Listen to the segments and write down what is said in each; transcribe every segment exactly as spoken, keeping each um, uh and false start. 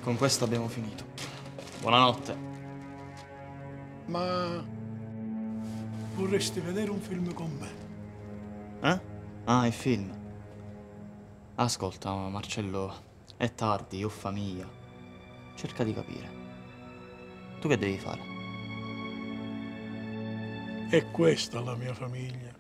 Con questo abbiamo finito. Buonanotte. Ma vorresti vedere un film con me? Eh? Ah, il film. Ascolta, Marcello, è tardi, ho famiglia. Cerca di capire. Tu che devi fare? È questa la mia famiglia.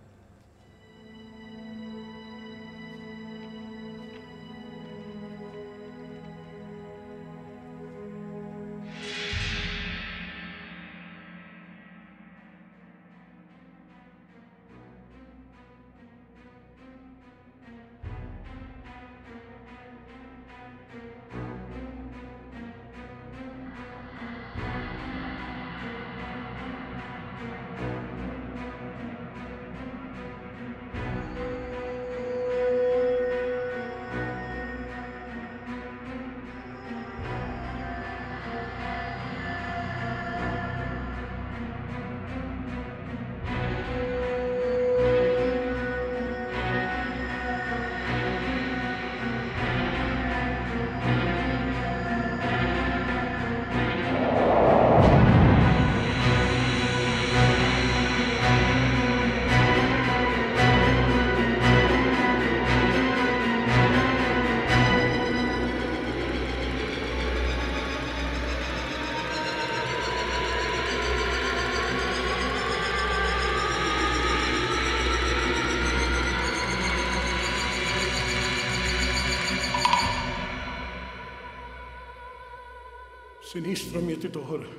Sinistro mietitore,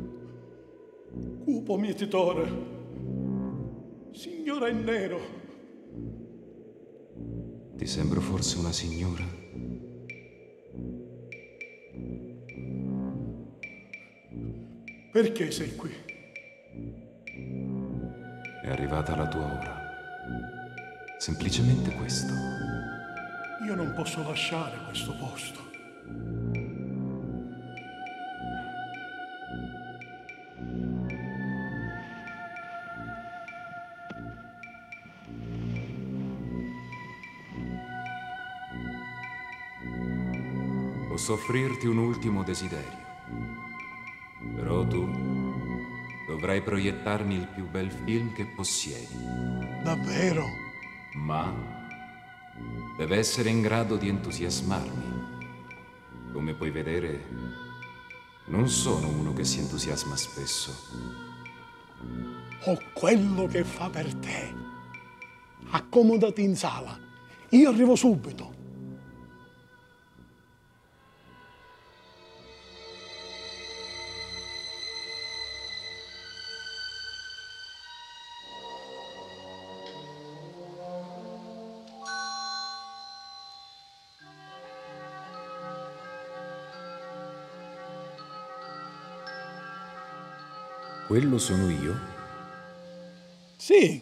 cupo mietitore, signora in nero. Ti sembro forse una signora? Perché sei qui? È arrivata la tua ora. Semplicemente questo. Io non posso lasciare questo posto. Posso offrirti un ultimo desiderio. Però tu dovrai proiettarmi il più bel film che possiedi. Davvero? Ma deve essere in grado di entusiasmarmi. Come puoi vedere, non sono uno che si entusiasma spesso. Ho quello che fa per te. Accomodati in sala. Io arrivo subito. Quello sono io? Sì.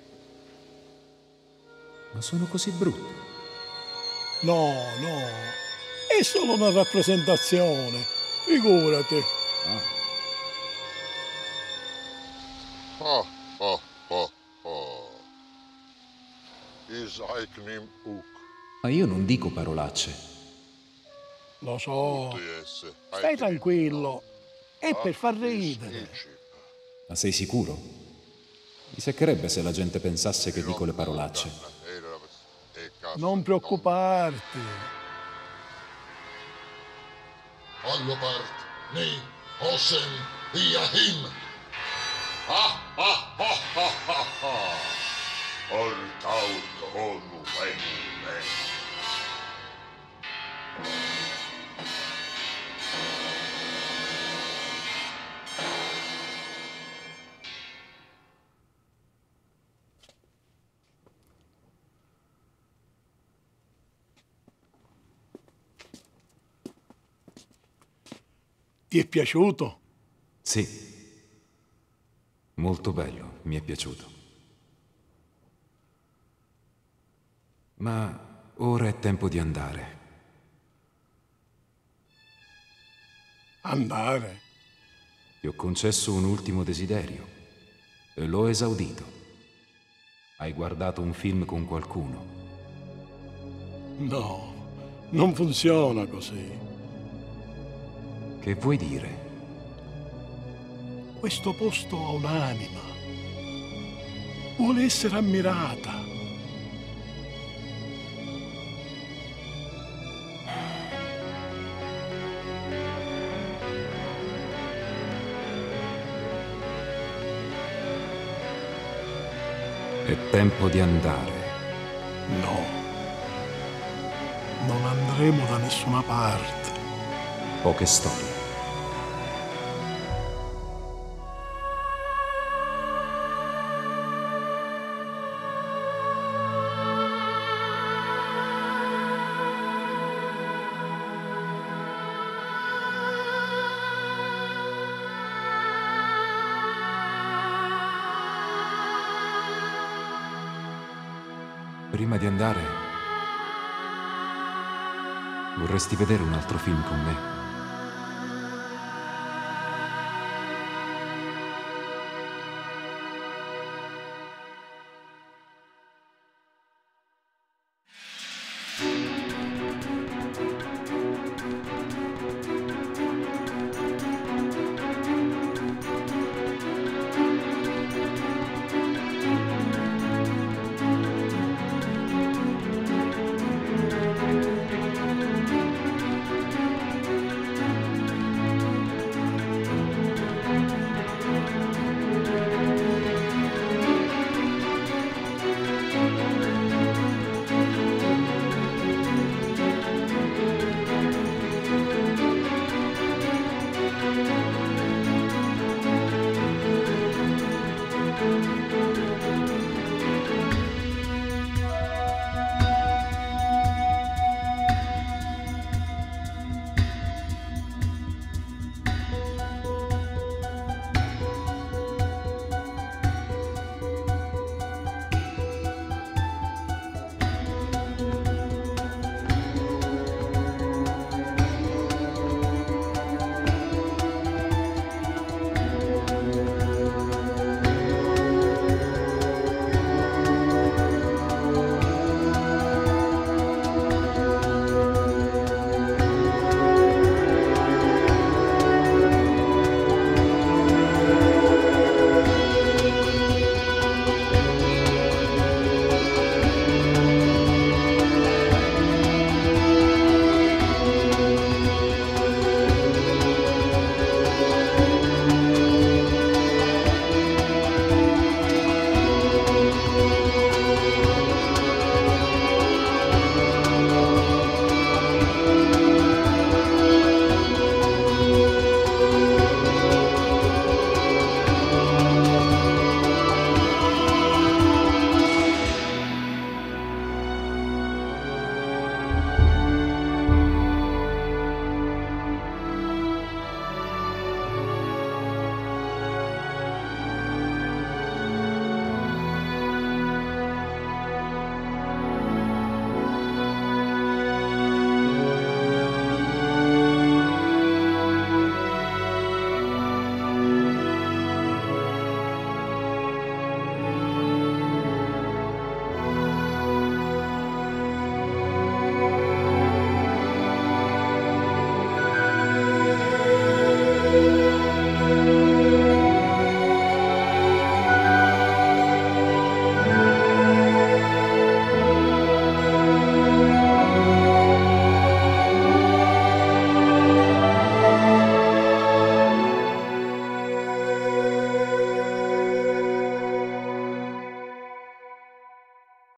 Ma sono così brutto. No, no. È solo una rappresentazione. Figurati. Ah. Oh, oh, oh, oh. Is Aiknim Uk. Ma io non dico parolacce. Lo so. Stai tranquillo. È per far ridere. Ma sei sicuro? Mi seccherebbe se la gente pensasse che dico le parolacce. Non preoccuparti. Allopart, ni, osen, iahim. Ah, ah, ah, ah, ah, ah. Oltaut onu venume. Ti è piaciuto? Sì. Molto bello, mi è piaciuto. Ma ora è tempo di andare. Andare? Ti ho concesso un ultimo desiderio e l'ho esaudito. Hai guardato un film con qualcuno? No, non funziona così. Che vuoi dire? Questo posto ha un'anima. Vuole essere ammirata. È tempo di andare. No. Non andremo da nessuna parte. Poche storie. Prima di andare, vorresti vedere un altro film con me?